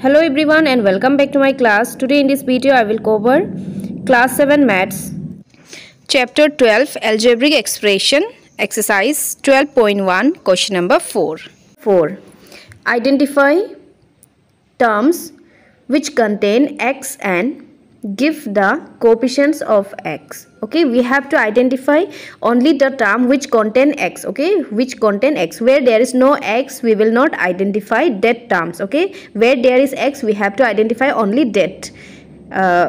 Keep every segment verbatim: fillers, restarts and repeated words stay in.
Hello everyone and welcome back to my class. Today in this video I will cover class seven maths chapter twelve algebraic expression exercise twelve point one question number four. four. Identify terms which contain x and give the coefficients of x. Okay, we have to identify only the term which contain x. Okay, which contain x. Where there is no x, we will not identify that terms. Okay, where there is x, we have to identify only that uh,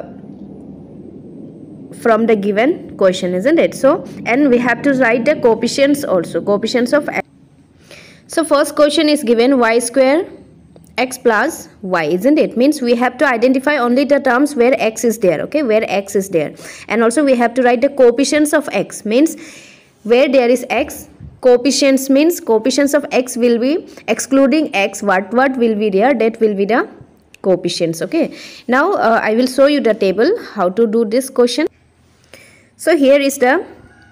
from the given question, isn't it? So, and we have to write the coefficients also, coefficients of x. So first question is given y square x plus y, isn't it? Means we have to identify only the terms where x is there. Okay, where x is there, and also we have to write the coefficients of x. Means where there is x, coefficients means coefficients of x will be excluding x, what what will be there, that will be the coefficients. Okay, now uh, I will show you the table how to do this question. So here is the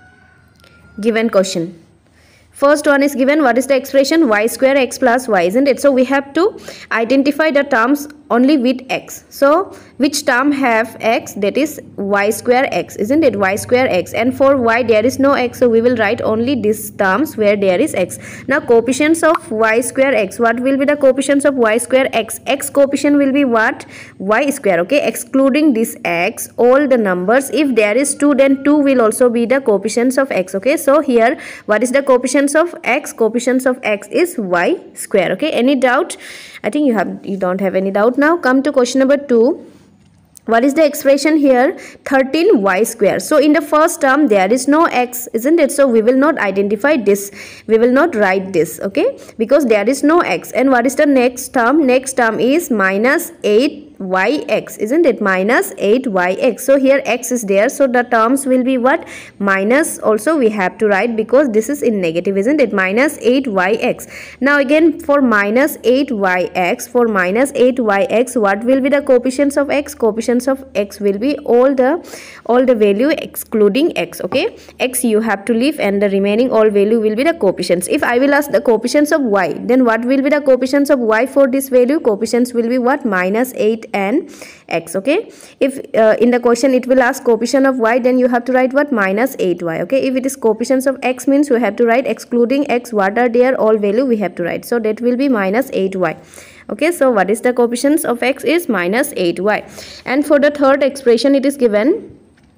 given question. First one is given, what is the expression? Y square x plus y, isn't it? So we have to identify the terms only with x. So which term have x? That is y square x, isn't it? Y square x. And for y there is no x, so we will write only these terms where there is x. Now coefficients of y square x. What will be the coefficients of y square x? X coefficient will be what? Y square. Okay, excluding this x, all the numbers. If there is two, then two will also be the coefficients of x. Okay, so here what is the coefficients of x? Coefficients of x is y square. Okay, any doubt? I think you have you don't have any doubt. Now come to question number two. What is the expression here? thirteen y square. So in the first term there is no x, isn't it? So we will not identify this, we will not write this, okay, because there is no x. And what is the next term? Next term is minus eight y x, isn't it? Minus eight y x. So here x is there, so the terms will be what? Minus also we have to write because this is in negative, isn't it? Minus eight y x. Now again for minus eight y x, for minus eight y x, what will be the coefficients of x? Coefficients of x will be all the all the value excluding x. Okay, x you have to leave and the remaining all value will be the coefficients. If I will ask the coefficients of y, then what will be the coefficients of y for this value? Coefficients will be what? Minus eight and x. Okay, if uh, in the question it will ask coefficient of y, then you have to write what? Minus eight y. Okay, if it is coefficients of x, means we have to write excluding x, what are there, all value we have to write, so that will be minus eight y. Okay, so what is the coefficients of x? Is minus eight y. And for the third expression it is given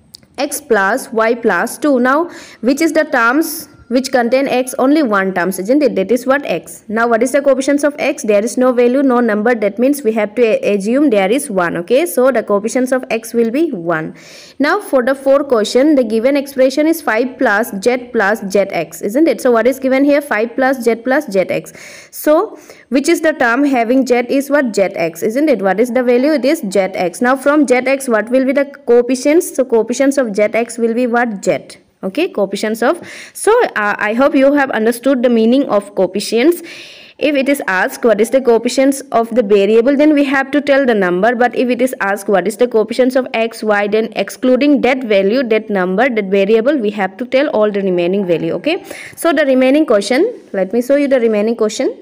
x plus y plus two. Now which is the terms which contain x? Only one terms, isn't it? That is what? X. Now what is the coefficients of x? There is no value, no number, that means we have to assume there is one. Okay, so the coefficients of x will be one. Now for the fourth question, the given expression is five plus z plus zx, isn't it? So what is given here? five plus z plus zx. So which is the term having z? Is what? Zx, isn't it? What is the value? It is zx. Now from zx what will be the coefficients? So coefficients of zx will be what? Z. Okay, coefficients of. So uh, I hope you have understood the meaning of coefficients. If it is asked what is the coefficients of the variable, then we have to tell the number. But if it is asked what is the coefficients of x, y, then excluding that value, that number, that variable, we have to tell all the remaining value. Okay, so the remaining question, let me show you the remaining question.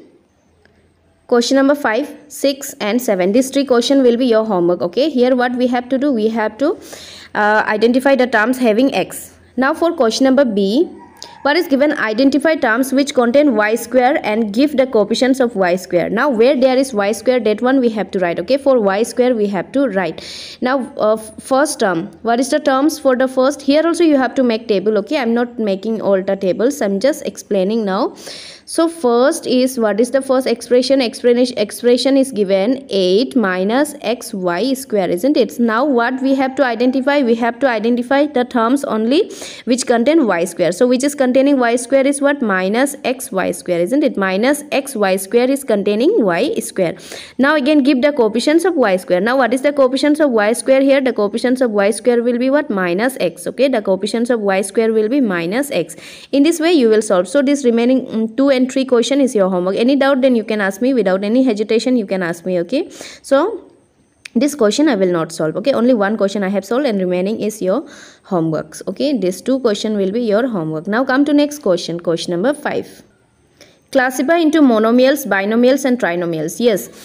Question number five, six and seven. These three questions will be your homework. Okay, here what we have to do, we have to uh, identify the terms having x. Now for question number B, what is given? Identify terms which contain y square and give the coefficients of y square. Now where there is y square, that one we have to write. Okay, for y square we have to write. Now uh, first term, what is the terms for the first? Here also you have to make table. Okay, I'm not making all the tables, I'm just explaining now. So first is, what is the first expression? Expression expression is given eight minus xy square, isn't it? Now what we have to identify? We have to identify the terms only which contain y square. So which is containing y square is what? Minus xy square, isn't it? Minus xy square is containing y square. Now again give the coefficients of y square. Now what is the coefficients of y square here? The coefficients of y square will be what? Minus x. Okay, the coefficients of y square will be minus x. In this way you will solve. So this remaining um, two and three question is your homework. Any doubt, then you can ask me. Without any hesitation you can ask me. Okay, so this question I will not solve. Okay, only one question I have solved and remaining is your homeworks. Okay, these two question will be your homework. Now come to next question, question number five. Classify into monomials, binomials and trinomials. Yes,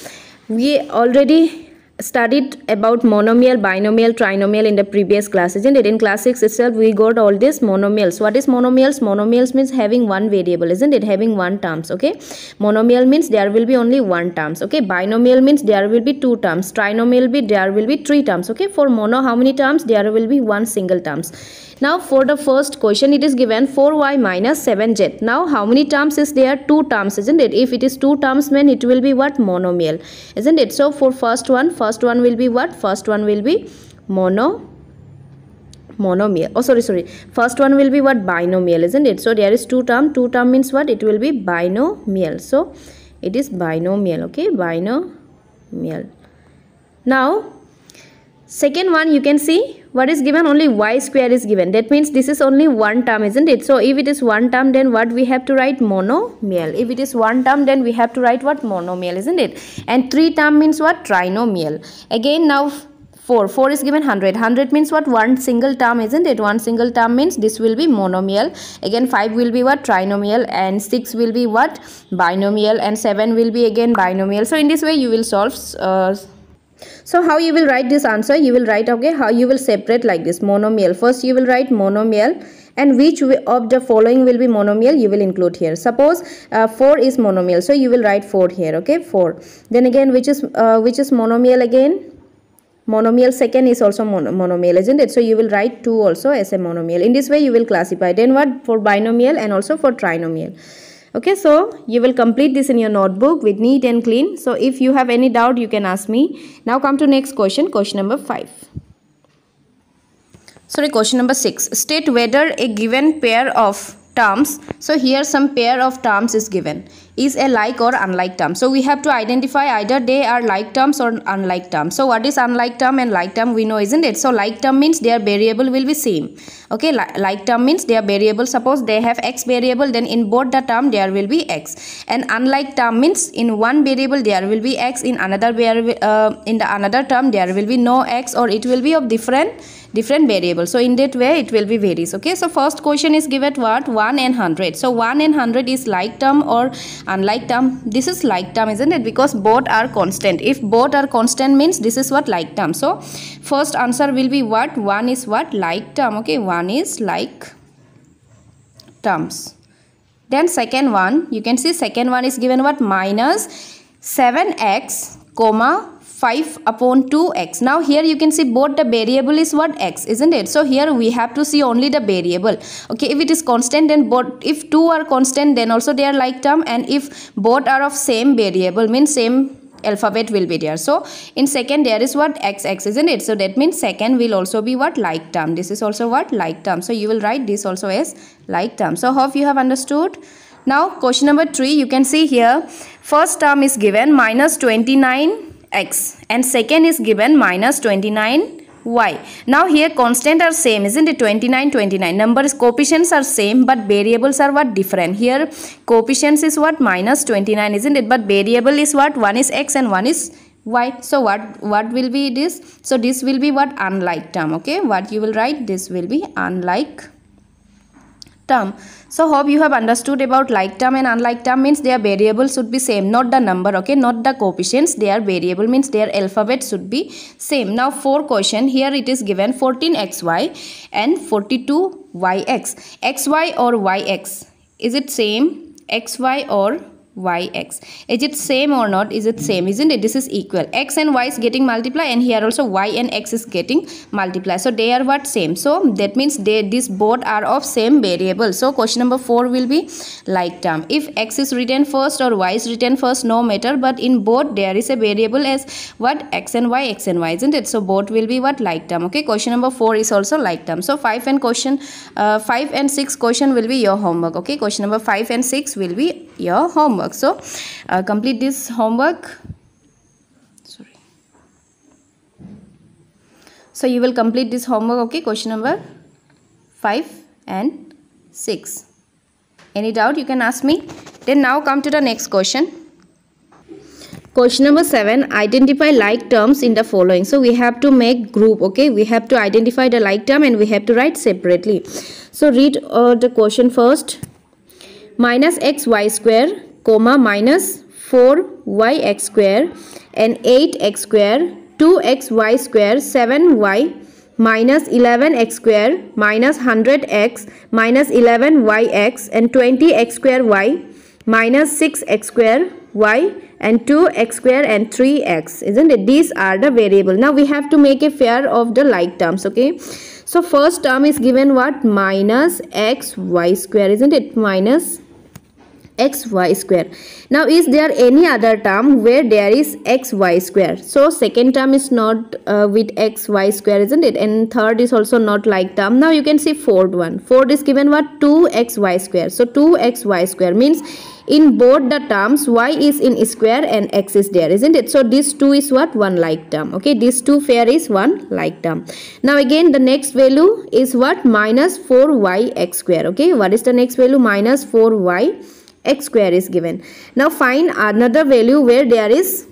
We already studied about monomial, binomial, trinomial in the previous class, isn't it? In class six itself we got all these monomials. What is monomials? Monomials means having one variable, isn't it? Having one terms, okay? Monomial means there will be only one terms, okay? Binomial means there will be two terms. Trinomial be there will be three terms, okay? For mono, how many terms? There will be one single terms. Now for the first question, it is given four y minus seven z. Now how many terms is there? Two terms, isn't it? If it is two terms, then it will be what? Monomial, isn't it? So for first one, first one will be what? First one will be mono monomial. Oh, sorry, sorry. First one will be what? Binomial, isn't it? So there is two term. Two term means what? It will be binomial. So it is binomial, okay? Binomial. Now second one, you can see what is given? Only y square is given. That means this is only one term, isn't it? So if it is one term, then what we have to write? Monomial. If it is one term, then we have to write what? Monomial, isn't it? And three term means what? Trinomial. Again, now four. four is given one hundred. one hundred means what? One single term, isn't it? One single term means this will be monomial. Again, five will be what? Trinomial. And six will be what? Binomial. And seven will be again binomial. So in this way you will solve uh, so how you will write this answer? You will write, okay, how you will separate like this. Monomial. First you will write monomial, and which of the following will be monomial you will include here. Suppose uh, four is monomial, so you will write four here, okay, four. Then again, which is uh, which is monomial again? Monomial second is also mon monomial, isn't it? So you will write two also as a monomial. In this way you will classify. Then what? For binomial and also for trinomial. Okay, so you will complete this in your notebook with neat and clean. So if you have any doubt, you can ask me. Now come to next question, question number five. Sorry, question number six. State whether a given pair of terms, so here some pair of terms is given, is a like or unlike term. So we have to identify either they are like terms or unlike terms. So what is unlike term and like term we know, isn't it? So like term means their variable will be same. Okay, like, like term means their variable, suppose they have x variable, then in both the term there will be x. And unlike term means in one variable there will be x, in another variable uh, in the another term there will be no x, or it will be of different different variables. So in that way it will be varies. Okay, so first question is given what? one and one hundred. So one and one hundred is like term or unlike term? This is like term, isn't it? Because both are constant. If both are constant means this is what? Like term. So first answer will be what? One is what? Like term. Okay, one is like terms. Then second one, you can see second one is given what? Minus seven x comma five upon two x. Now here you can see both the variable is what? X, isn't it? So here we have to see only the variable. Okay, if it is constant, then both, if two are constant, then also they are like term, and if both are of same variable means same alphabet will be there. So in second there is what? Xx, isn't it? So that means second will also be what? Like term. This is also what? Like term. So you will write this also as like term. So hope you have understood. Now question number three, you can see here first term is given minus twenty-nine x and second is given minus twenty-nine y. Now here constant are same, isn't it? twenty-nine, twenty-nine. Numbers, coefficients are same, but variables are what? Different. Here coefficients is what? Minus twenty-nine, isn't it? But variable is what? One is x and one is y. So what what will be this? So this will be what? Unlike term. Okay, what you will write? This will be unlike term. So hope you have understood about like term and unlike term means their variable should be same, not the number, okay, not the coefficients. Their variable means their alphabet should be same. Now for question, here it is given fourteen x y and forty-two y x. Xy or yx, is it same? Xy or yx, is it same or not? Is it same? Isn't it? This is equal. X and y is getting multiply, and here also y and x is getting multiply. So they are what? Same. So that means they these both are of same variable. So question number four will be like term. If x is written first or y is written first, no matter, but in both there is a variable as what? X and y, x and y, isn't it? So both will be what? Like term. Okay, question number four is also like term. So five and question uh, five and six question will be your homework. Okay, question number five and six will be your homework. So uh, complete this homework. Sorry. So you will complete this homework. Okay, question number five and six. Any doubt you can ask me. Then now come to the next question. Question number seven, identify like terms in the following. So we have to make group. Okay, we have to identify the like term and we have to write separately. So read uh, the question first. Minus x y square comma minus four y x square and eight x square, two x y square, seven y minus eleven x square minus one hundred x minus eleven y x and twenty x square y minus six x square y and two x square and three x, isn't it? These are the variable. Now we have to make a pair of the like terms. Okay, so first term is given what? Minus x y square, isn't it? Minus x y square. Now is there any other term where there is x y square? So second term is not uh, with x y square, isn't it? And third is also not like term. Now you can see fourth one. Fourth is given what? two x y square. So two x y square means in both the terms y is in square and x is there, isn't it? So this two is what? One like term. Okay, this two pair is one like term. Now again the next value is what? Minus four y x square. Okay, what is the next value? Minus four y x square is given. Now find another value where there is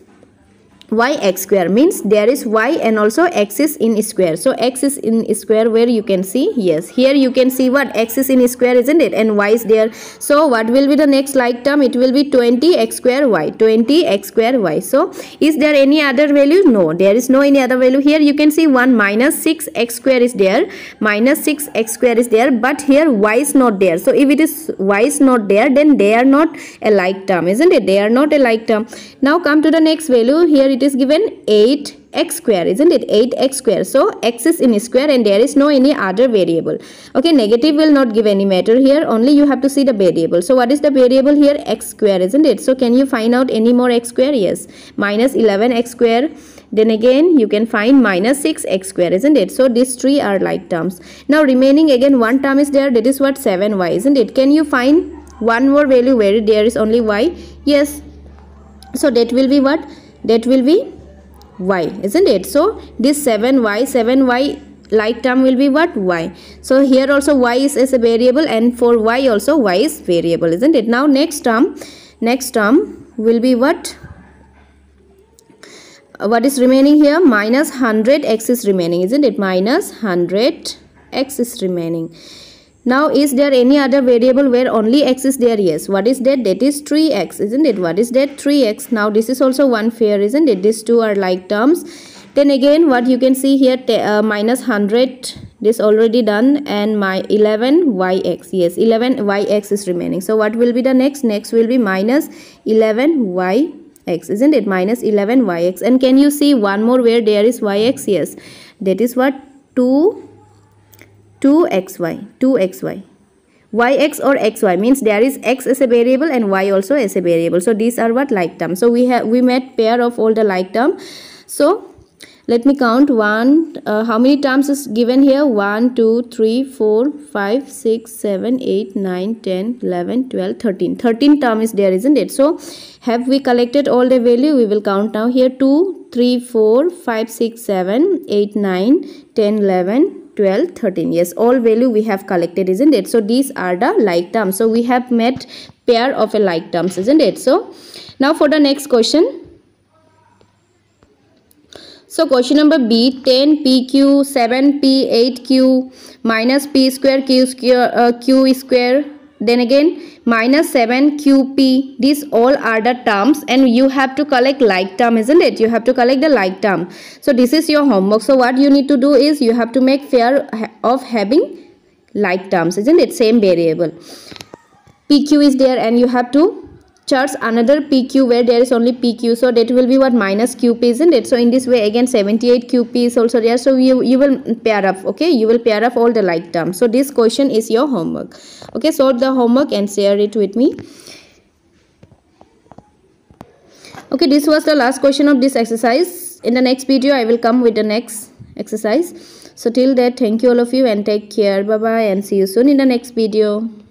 y x square, means there is y and also x is in square. So x is in square, where you can see, yes, here you can see what? X is in square, isn't it? And y is there. So what will be the next like term? It will be twenty x square y, twenty x square y. So is there any other value? No, there is no any other value. Here you can see one minus six x square is there, minus six x square is there, but here y is not there. So if it is y is not there, then they are not a like term, isn't it? They are not a like term. Now come to the next value. Here it is given eight x square, isn't it? eight x square. So x is in square and there is no any other variable. Okay, negative will not give any matter here, only you have to see the variable. So what is the variable here? X square, isn't it? So can you find out any more x square? Yes, minus eleven x square. Then again you can find minus six x square, isn't it? So these three are like terms. Now remaining again one term is there, that is what? seven y, isn't it? Can you find one more value where there is only y? Yes, so that will be what? That will be y, isn't it? So this seven y, seven y like term will be what? Y. So here also y is as a variable, and for y also y is variable, isn't it? Now next term, next term will be what? What is remaining here? Minus one hundred x is remaining, isn't it? Minus one hundred x is remaining. Now is there any other variable where only x is there? Yes. What is that? That is three x, isn't it? What is that? three x. Now this is also one pair, isn't it? These two are like terms. Then again what you can see here, uh, minus one hundred, this already done, and my eleven y x. Yes, eleven y x is remaining. So what will be the next? Next will be minus eleven y x, isn't it? Minus eleven y x. And can you see one more where there is y x? Yes, that is what? two two x y, two x y. Yx or xy means there is x as a variable and y also as a variable. So these are what? Like terms. So we have we made pair of all the like term. So let me count one. Uh, how many terms is given here? one, two, three, four, five, six, seven, eight, nine, ten, eleven, twelve, thirteen. thirteen term is there, isn't it? So have we collected all the value? We will count now here. two, three, four, five, six, seven, eight, nine, ten, eleven, twelve, thirteen. Yes, all value we have collected, isn't it? So these are the like terms. So we have met pair of a like terms, isn't it? So now for the next question. So question number B, ten p q, seven p, eight q, minus p square q square, uh, q square, then again minus seven q p. These all are the terms and you have to collect like term, isn't it? You have to collect the like term. So this is your homework. So what you need to do is you have to make pair of having like terms, isn't it? Same variable. P Q is there and you have to choose another P Q where there is only P Q. So that will be what? Minus Q P, isn't it? So in this way again seventy-eight Q P is also there. So you, you will pair up, okay? You will pair up all the like terms. So this question is your homework. Okay, solve the homework and share it with me. Okay, this was the last question of this exercise. In the next video, I will come with the next exercise. So till that, thank you all of you and take care. Bye-bye and see you soon in the next video.